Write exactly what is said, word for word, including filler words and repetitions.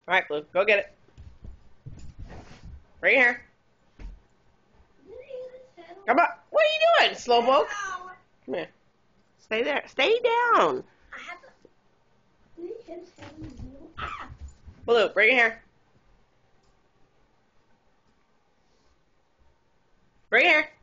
Alright, Blue, go get it. Right here. Come on. What are you doing, Slowpoke? Come here. Stay there. Stay down. Blue, bring it here. Bring it here.